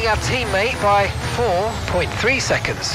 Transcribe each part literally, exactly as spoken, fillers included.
leading our teammate by four point three seconds.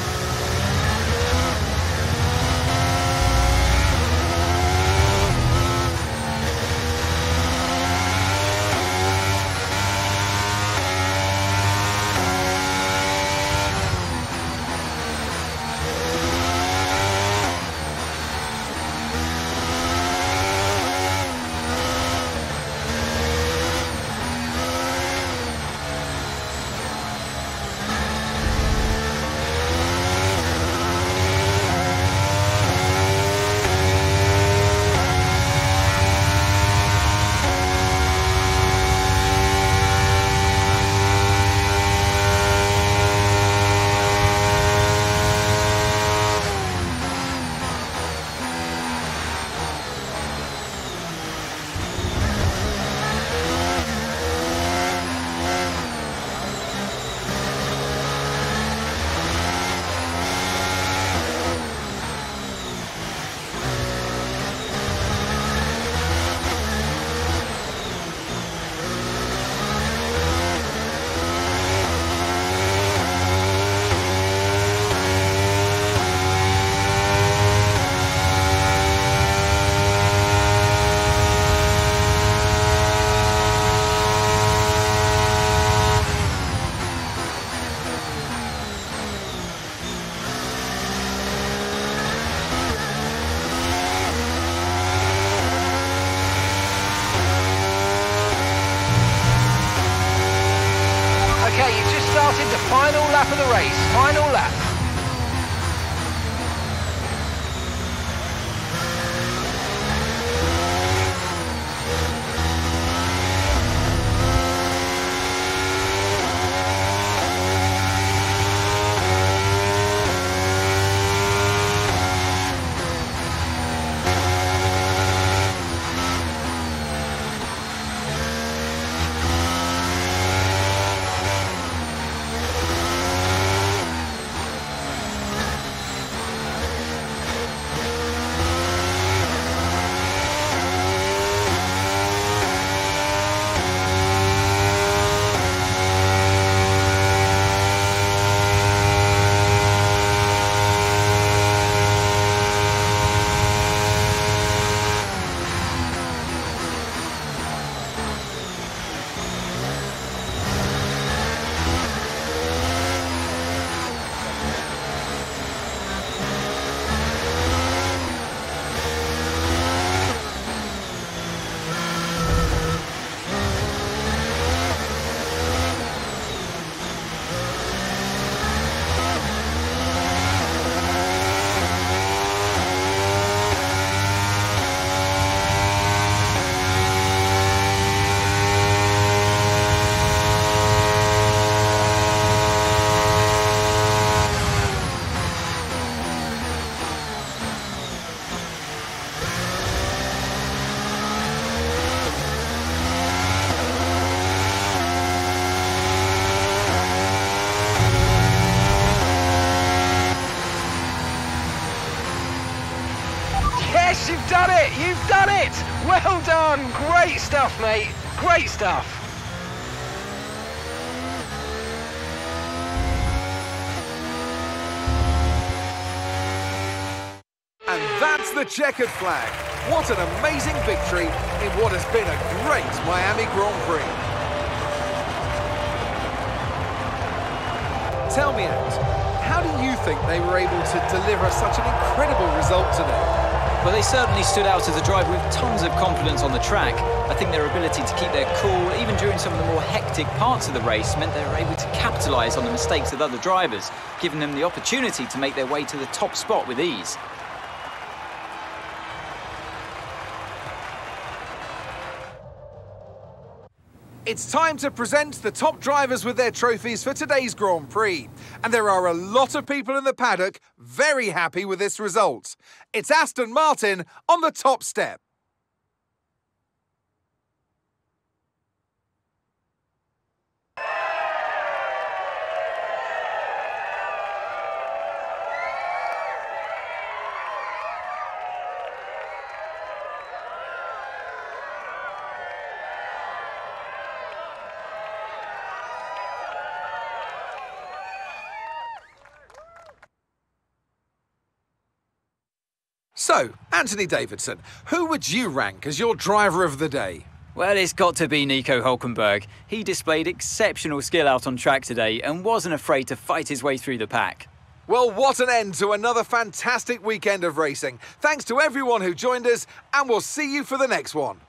Okay, you've just started the final lap of the race. Final lap. Yes, you've done it! You've done it! Well done! Great stuff, mate. Great stuff. And that's the checkered flag. What an amazing victory in what has been a great Miami Grand Prix. Tell me, Ant, how do you think they were able to deliver such an incredible result today? Well, they certainly stood out as a driver with tons of confidence on the track. I think their ability to keep their cool, even during some of the more hectic parts of the race, meant they were able to capitalise on the mistakes of other drivers, giving them the opportunity to make their way to the top spot with ease. It's time to present the top drivers with their trophies for today's Grand Prix. And there are a lot of people in the paddock very happy with this result. It's Aston Martin on the top step. So, Anthony Davidson, who would you rank as your driver of the day? Well, it's got to be Nico Hülkenberg. He displayed exceptional skill out on track today and wasn't afraid to fight his way through the pack. Well, what an end to another fantastic weekend of racing. Thanks to everyone who joined us, and we'll see you for the next one.